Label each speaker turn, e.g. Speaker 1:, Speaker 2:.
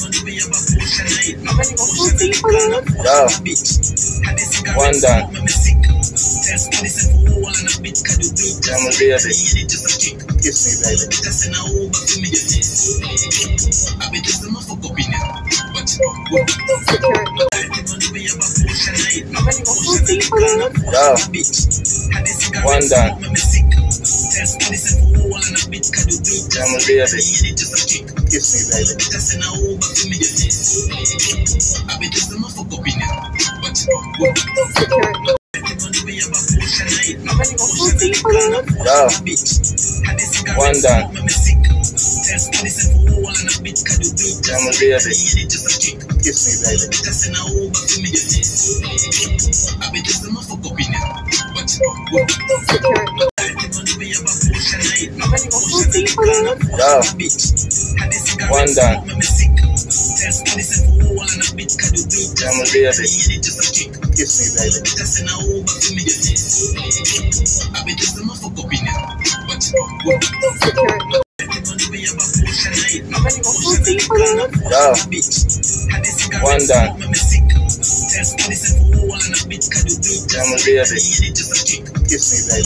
Speaker 1: Yeah. One done. I'm a baby. Kiss me, yeah. One done. I'm a baby. Kiss me, yeah. One done. I'm a baby. Kiss me, yeah. One done. I'm a baby. Kiss me, yeah. One done. I'm a baby. Kiss me,